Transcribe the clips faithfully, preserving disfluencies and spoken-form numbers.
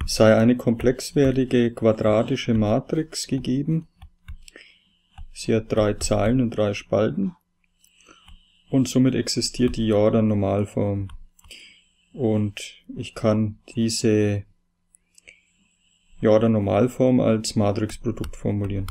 sei eine komplexwertige quadratische Matrix gegeben. Sie hat drei Zeilen und drei Spalten und somit existiert die Jordan-Normalform. Und ich kann diese Jordan-Normalform als Matrixprodukt formulieren.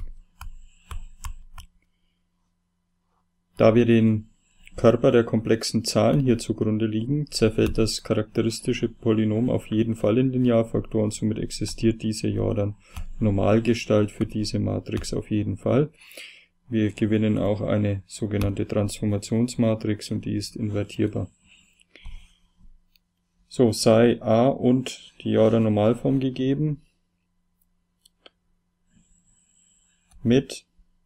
Da wir den Körper der komplexen Zahlen hier zugrunde liegen, zerfällt das charakteristische Polynom auf jeden Fall in Linearfaktor und somit existiert diese Jordan-Normalgestalt für diese Matrix auf jeden Fall. Wir gewinnen auch eine sogenannte Transformationsmatrix und die ist invertierbar. So, sei A und die Jordan-Normalform gegeben mit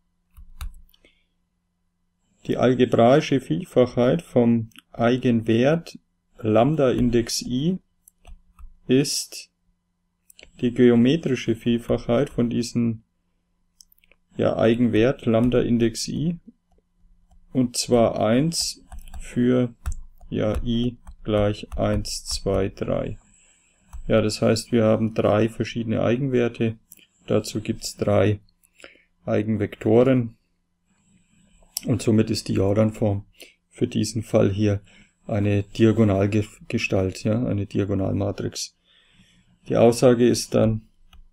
die algebraische Vielfachheit vom Eigenwert Lambda Index I ist die geometrische Vielfachheit von diesem ja, Eigenwert Lambda Index I, und zwar eins für ja, I gleich eins, zwei, drei. Ja, das heißt, wir haben drei verschiedene Eigenwerte, dazu gibt es drei Eigenvektoren. Und somit ist die Jordan-Form für diesen Fall hier eine Diagonalgestalt, ja, eine Diagonalmatrix. Die Aussage ist dann,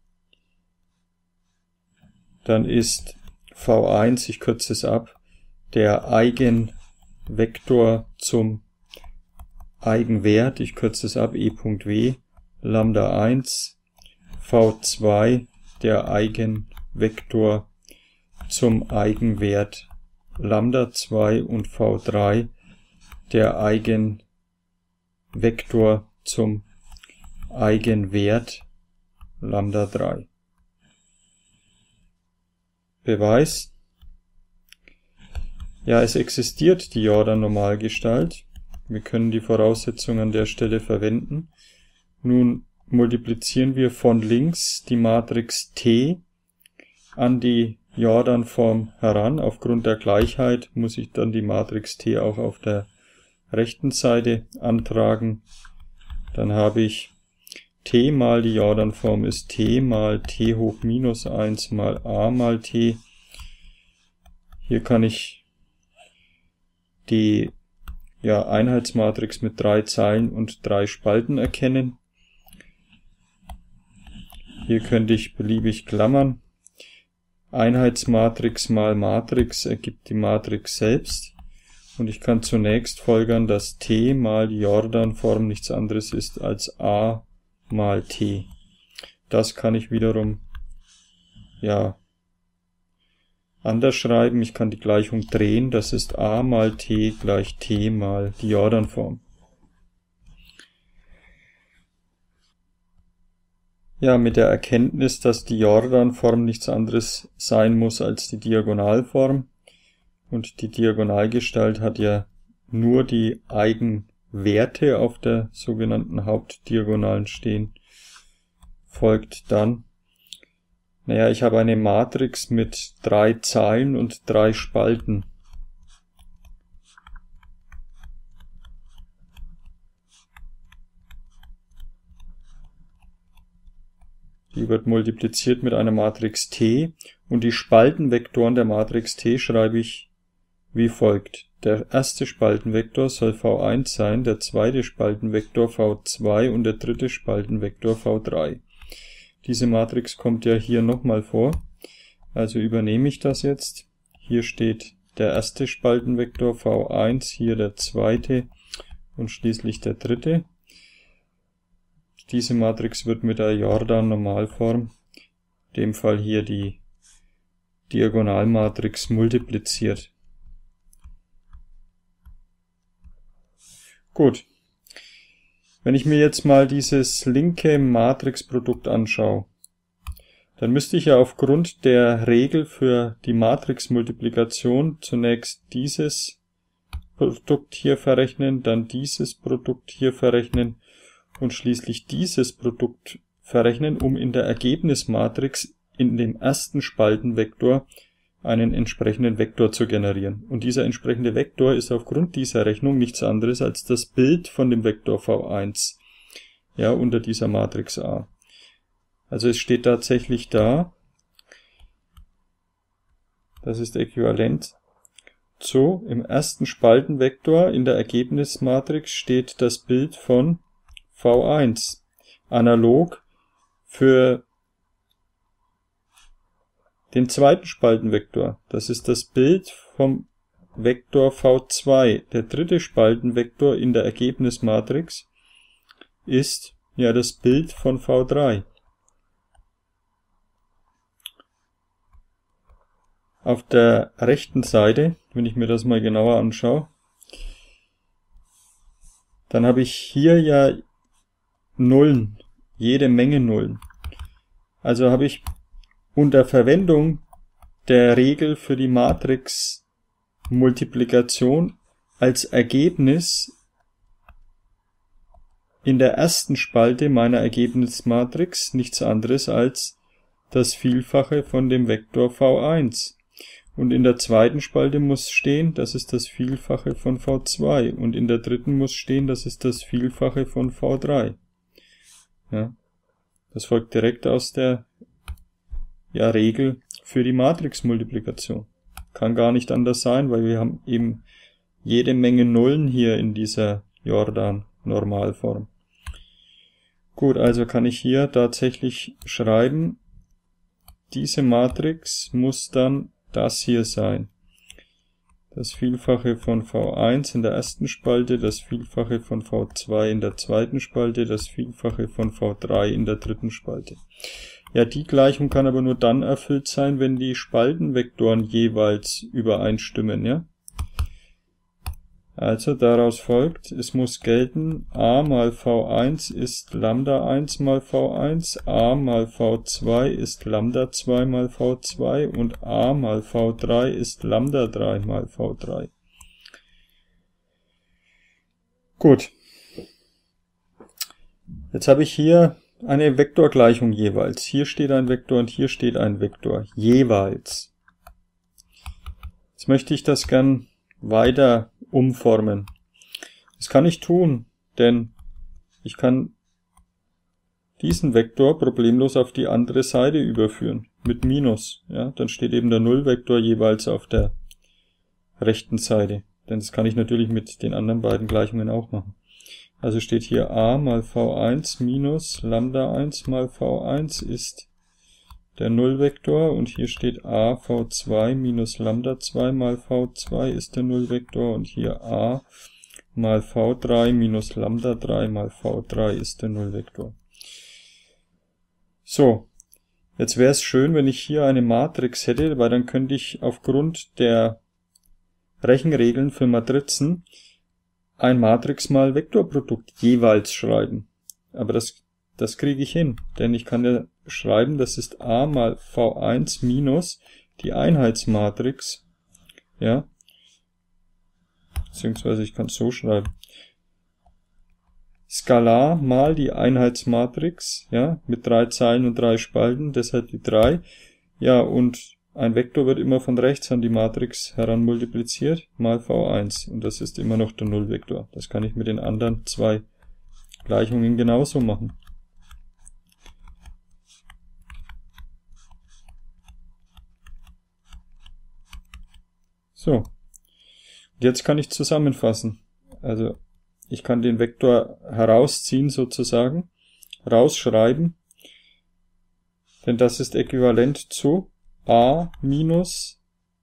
dann ist V eins, ich kürze es ab, der Eigenvektor zum Eigenwert, ich kürze es ab, E.W, Lambda eins, V zwei, der Eigenvektor zum Eigenwert Lambda zwei und V drei, der Eigenvektor zum Eigenwert Lambda drei. Beweis. Ja, es existiert die Jordan-Normalgestalt. Wir können die Voraussetzungen an der Stelle verwenden. Nun multiplizieren wir von links die Matrix T an die Jordan-Form heran. Aufgrund der Gleichheit muss ich dann die Matrix T auch auf der rechten Seite antragen. Dann habe ich T mal die Jordan-Form ist T mal T hoch minus eins mal A mal T. Hier kann ich die ja, Einheitsmatrix mit drei Zeilen und drei Spalten erkennen. Hier könnte ich beliebig klammern. Einheitsmatrix mal Matrix ergibt die Matrix selbst. Und ich kann zunächst folgern, dass T mal die Jordan-Form nichts anderes ist als A mal T. Das kann ich wiederum ja anders schreiben. Ich kann die Gleichung drehen. Das ist A mal T gleich T mal die Jordan-Form. Ja, mit der Erkenntnis, dass die Jordan-Form nichts anderes sein muss als die Diagonalform. Und die Diagonalgestalt hat ja nur die Eigenwerte auf der sogenannten Hauptdiagonalen stehen. Folgt dann, naja, ich habe eine Matrix mit drei Zeilen und drei Spalten. Die wird multipliziert mit einer Matrix T und die Spaltenvektoren der Matrix T schreibe ich wie folgt. Der erste Spaltenvektor soll V eins sein, der zweite Spaltenvektor V zwei und der dritte Spaltenvektor V drei. Diese Matrix kommt ja hier nochmal vor, also übernehme ich das jetzt. Hier steht der erste Spaltenvektor V eins, hier der zweite und schließlich der dritte. Diese Matrix wird mit der Jordan-Normalform, in dem Fall hier die Diagonalmatrix, multipliziert. Gut, wenn ich mir jetzt mal dieses linke Matrixprodukt anschaue, dann müsste ich ja aufgrund der Regel für die Matrixmultiplikation zunächst dieses Produkt hier verrechnen, dann dieses Produkt hier verrechnen und schließlich dieses Produkt verrechnen, um in der Ergebnismatrix in dem ersten Spaltenvektor einen entsprechenden Vektor zu generieren. Und dieser entsprechende Vektor ist aufgrund dieser Rechnung nichts anderes als das Bild von dem Vektor V eins, ja, unter dieser Matrix A. Also es steht tatsächlich da, das ist äquivalent zu, im ersten Spaltenvektor in der Ergebnismatrix steht das Bild von V eins. Analog für den zweiten Spaltenvektor. Das ist das Bild vom Vektor V zwei. Der dritte Spaltenvektor in der Ergebnismatrix ist ja das Bild von V drei. Auf der rechten Seite, wenn ich mir das mal genauer anschaue, dann habe ich hier ja Nullen, jede Menge Nullen. Also habe ich unter Verwendung der Regel für die Matrixmultiplikation als Ergebnis in der ersten Spalte meiner Ergebnismatrix nichts anderes als das Vielfache von dem Vektor V eins. Und in der zweiten Spalte muss stehen, das ist das Vielfache von V zwei. Und in der dritten muss stehen, das ist das Vielfache von V drei. Ja, das folgt direkt aus der ja, Regel für die Matrixmultiplikation. Kann gar nicht anders sein, weil wir haben eben jede Menge Nullen hier in dieser Jordan-Normalform. Gut, also kann ich hier tatsächlich schreiben, diese Matrix muss dann das hier sein. Das Vielfache von V eins in der ersten Spalte, das Vielfache von V zwei in der zweiten Spalte, das Vielfache von V drei in der dritten Spalte. Ja, die Gleichung kann aber nur dann erfüllt sein, wenn die Spaltenvektoren jeweils übereinstimmen, ja? Also daraus folgt, es muss gelten, a mal V eins ist Lambda eins mal V eins, a mal V zwei ist Lambda zwei mal V zwei und a mal V drei ist Lambda drei mal V drei. Gut. Jetzt habe ich hier eine Vektorgleichung jeweils. Hier steht ein Vektor und hier steht ein Vektor. Jeweils. Jetzt möchte ich das gern weiter umformen. Das kann ich tun, denn ich kann diesen Vektor problemlos auf die andere Seite überführen, mit Minus. Ja, dann steht eben der Nullvektor jeweils auf der rechten Seite. Denn das kann ich natürlich mit den anderen beiden Gleichungen auch machen. Also steht hier a mal V eins minus Lambda eins mal V eins ist der Nullvektor und hier steht a V zwei minus Lambda zwei mal V zwei ist der Nullvektor und hier a mal V drei minus Lambda drei mal V drei ist der Nullvektor. So, jetzt wäre es schön, wenn ich hier eine Matrix hätte, weil dann könnte ich aufgrund der Rechenregeln für Matrizen ein Matrix mal Vektorprodukt jeweils schreiben. Aber das, das kriege ich hin, denn ich kann ja schreiben, das ist a mal V eins minus die Einheitsmatrix, ja, beziehungsweise ich kann es so schreiben, Skalar mal die Einheitsmatrix, ja, mit drei Zeilen und drei Spalten, deshalb die drei, ja, und ein Vektor wird immer von rechts an die Matrix heran multipliziert, mal V eins, und das ist immer noch der Nullvektor. Das kann ich mit den anderen zwei Gleichungen genauso machen. So, und jetzt kann ich zusammenfassen. Also ich kann den Vektor herausziehen sozusagen, rausschreiben, denn das ist äquivalent zu a minus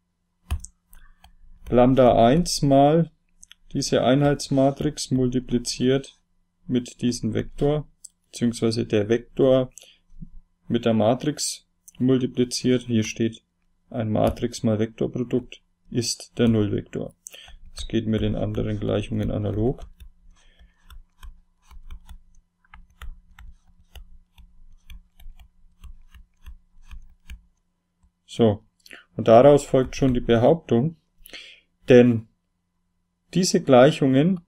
Lambda eins mal diese Einheitsmatrix multipliziert mit diesem Vektor, beziehungsweise der Vektor mit der Matrix multipliziert. Hier steht ein Matrix mal Vektorprodukt ist der Nullvektor. Das geht mit den anderen Gleichungen analog. So, und daraus folgt schon die Behauptung, denn diese Gleichungen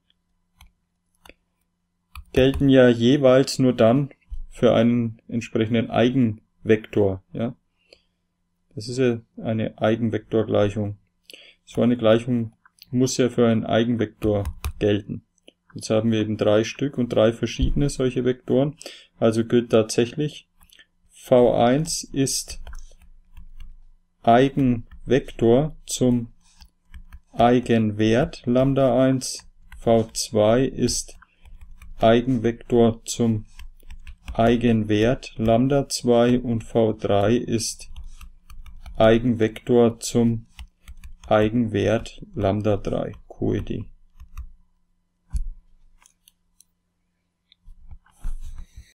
gelten ja jeweils nur dann für einen entsprechenden Eigenvektor. Ja? Das ist ja eine Eigenvektorgleichung. So eine Gleichung muss ja für einen Eigenvektor gelten. Jetzt haben wir eben drei Stück und drei verschiedene solche Vektoren. Also gilt tatsächlich v eins ist Eigenvektor zum Eigenwert Lambda eins, v zwei ist Eigenvektor zum Eigenwert Lambda zwei und v drei ist Eigenvektor zum Eigenwert Lambda drei, Q E D.